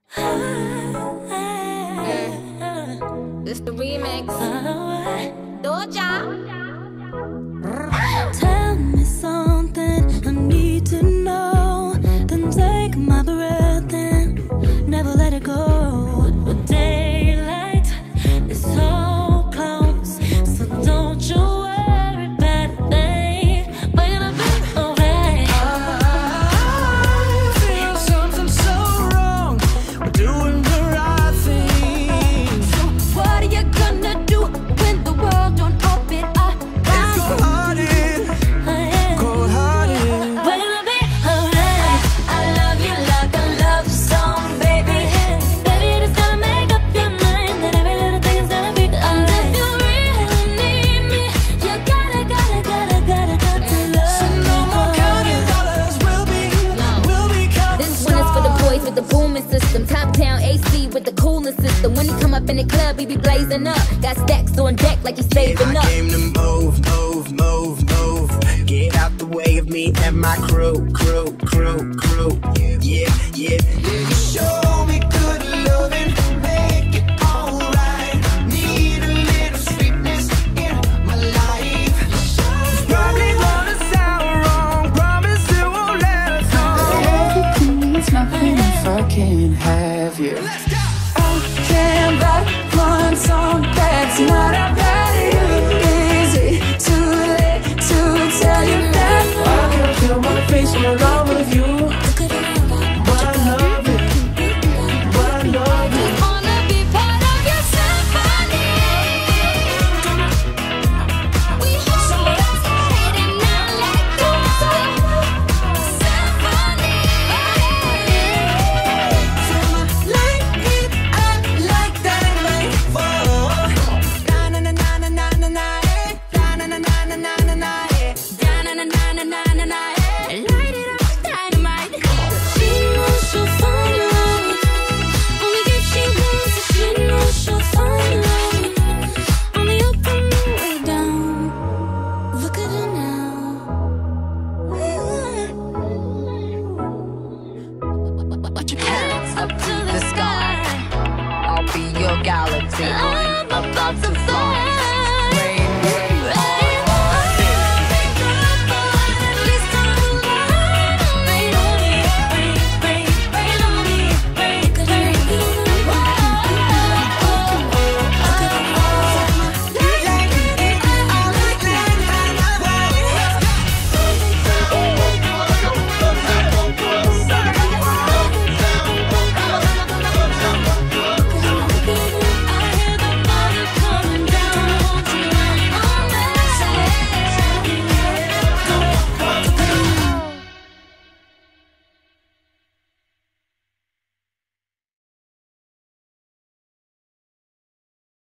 It's the remix. Doja. Tell me something I need to know. Then take my breath and never let it go. Daylight is so close, so don't you worry about a thing. We're gonna be alright. I feel something so wrong. We're doing the right thing. So what are you gonna do when the world don't open up? It's cold-hearted, cold-hearted. We're gonna be alright. I love you like a love song, baby. Baby, you just gotta make up your mind that every little thing is gonna be alright. If you really need me, you gotta to love So no more counting dollars. We'll be counting This one is for the boys with the booming system. Top down AC with the cooling system. When he come up in the club, he be blazing up. Got stacks on deck like he's saving I up. came to move. Get out the way of me and my crew. Yeah. You show me good loving, make it alright. Need a little sweetness in my life. Probably gonna sound wrong. Promise it won't let us go. Everything means nothing if I can't have you. Let's go. I can't write one song that's not about you. Is it too late to tell you that I can feel my face when I'm with you? But I love it. Wanna be part of your symphony. We hold it tight and not let go. Symphony. Light it up like dynamite. Na na na na na na na na. Na na na na na na na. Na-na-na-na-na-na-na. Light it up, dynamite. She knows she'll find love. Only if she wants it. She knows she'll find love. Only up and way down. Look at her now. Put your hands up to the sky. I'll be your galaxy. I'm about to fly.